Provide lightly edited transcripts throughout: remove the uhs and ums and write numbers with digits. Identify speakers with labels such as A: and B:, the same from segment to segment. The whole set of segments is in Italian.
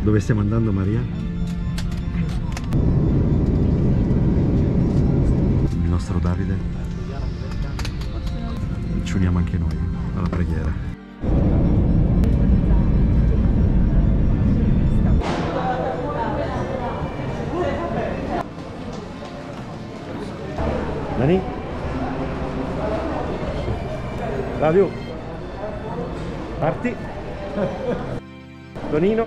A: Dove stiamo andando, Maria? Il nostro Davide. Ci uniamo anche noi alla preghiera. Dani? Flavio? Parti? Tonino?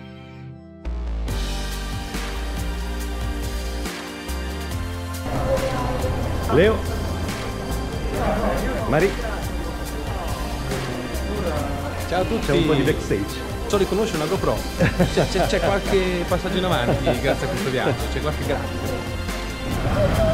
A: Leo? Mari?
B: Ciao a tutti.
A: C'è un po' di backstage.
B: So riconoscere una GoPro. C'è qualche passaggio in avanti grazie a questo viaggio, c'è qualche grazie.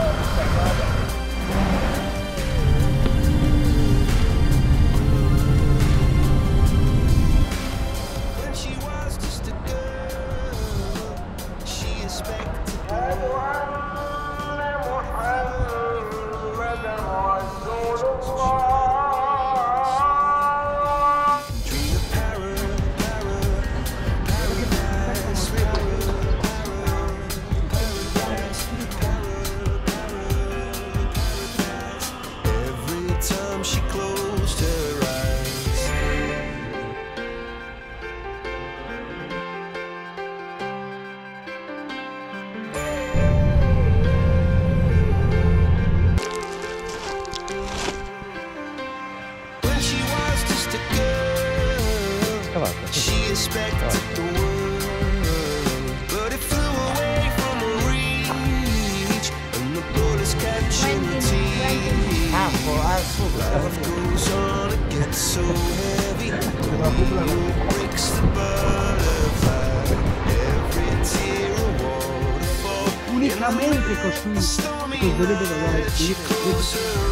C: Unicamente così dovrebbe lavorare.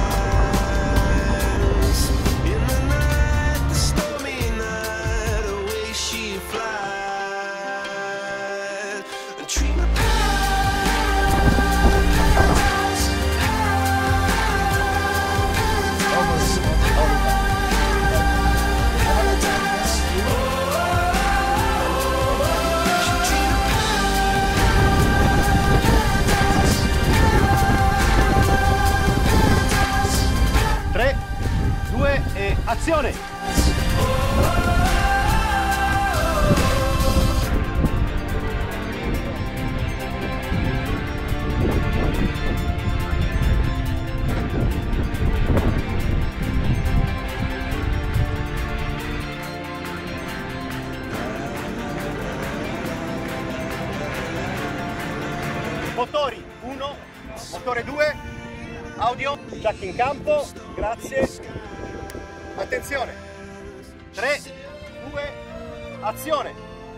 A: Azione! Motori 1, motore 2, audio, jack in campo, grazie. Attenzione! 3, 2, azione!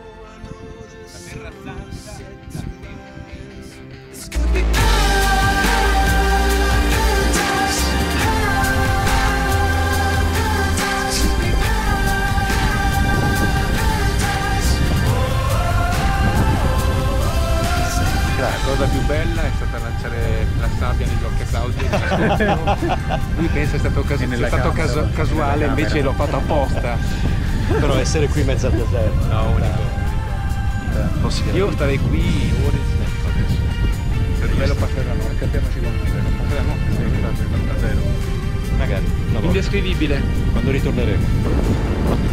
B: La cosa più bella è stata lanciare la sabbia negli occhi a Claudio. Lui pensa è stato casuale, invece l'ho fatto apposta.
A: Però essere qui in mezzo al deserto.
B: No, unico. Io starei qui ore e mezzo adesso. Per bello passare la notte. Capiamoci con una zero. Passare la notte a zero.
A: Magari.
B: Indescrivibile.
A: Quando ritorneremo.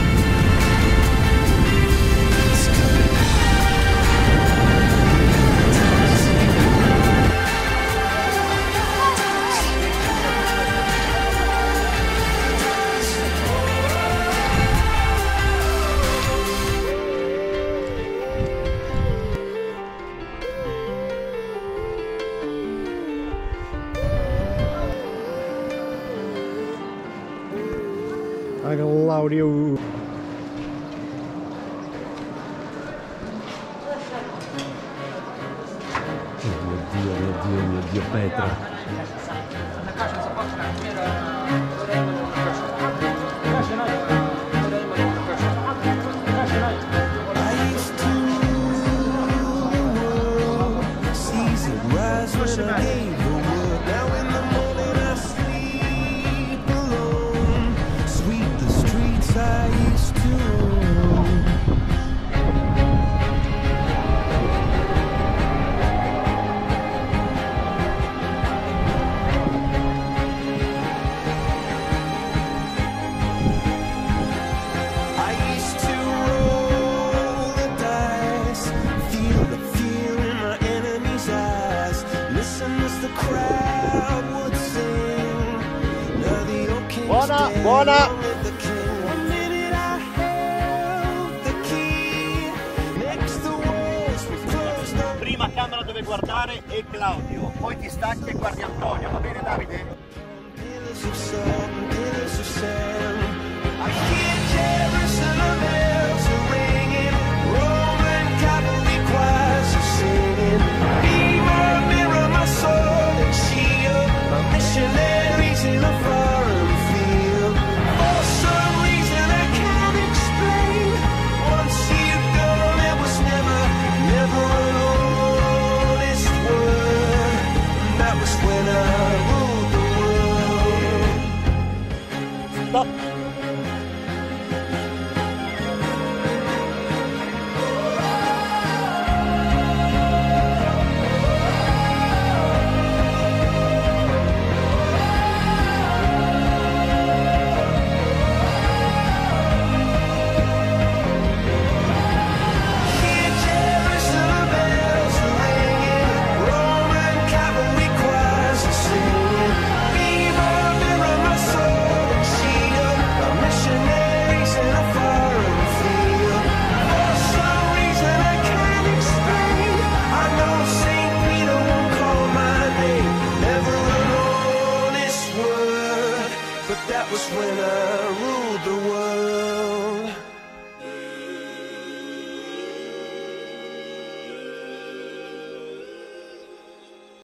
A: Claudio. Mio Dio, Petra.
D: Buona! Prima camera dove guardare è Claudio, poi ti stacchi e guardi Antonio, va bene Davide?